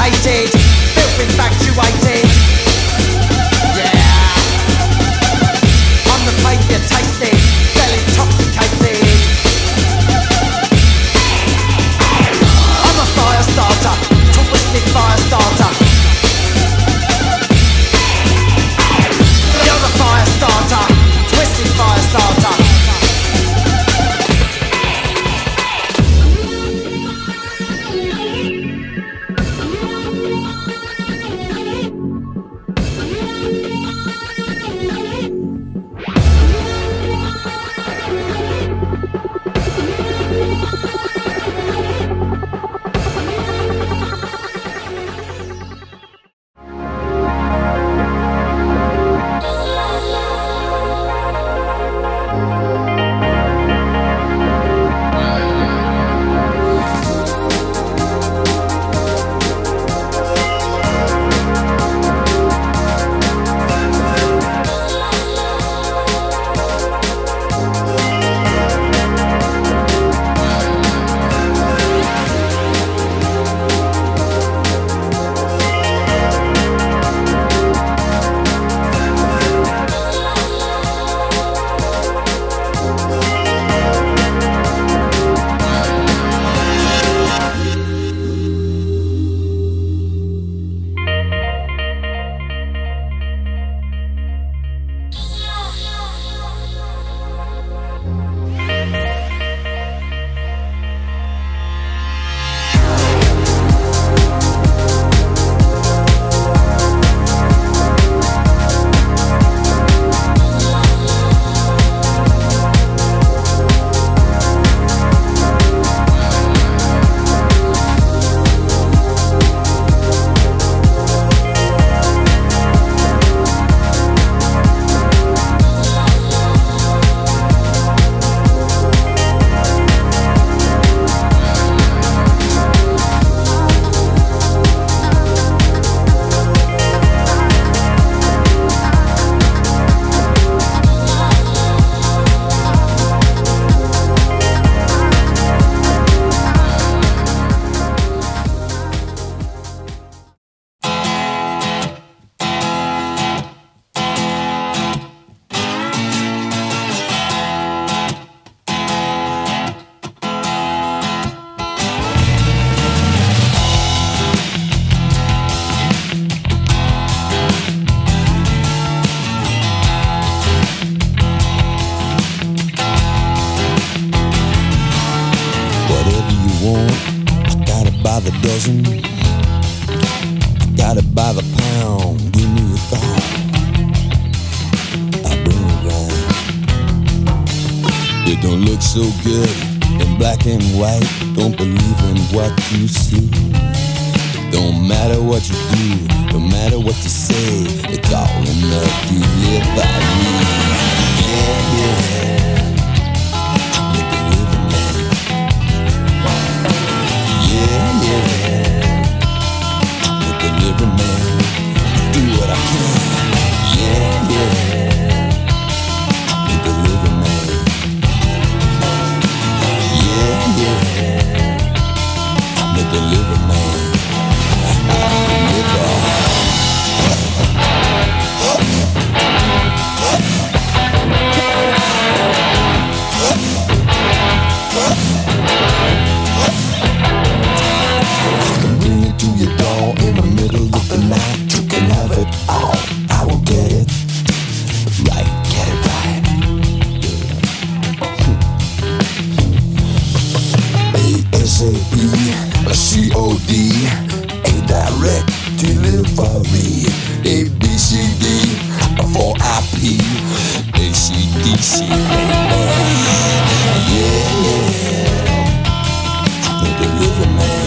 dedicated, filth infatuated. Yeah, I'm the pain you're tasting, well intoxicated. I'm a fire starter, twisted fire starter. You're the fire starter, twisted fire starter. By the dozen, got it by the pound. Give me a thought, I bring it round. It don't look so good in black and white. Don't believe in what you see. Don't matter what you do, no matter what you say. It's all enough to live by me. Yeah, yeah. Living man, do what I can. Yeah, yeah. I'm the living man. Yeah, yeah. I'm the living man. I'm the liver. COD, a direct delivery. ABCD for IP, ACDC. Yeah, yeah. I'm the living man.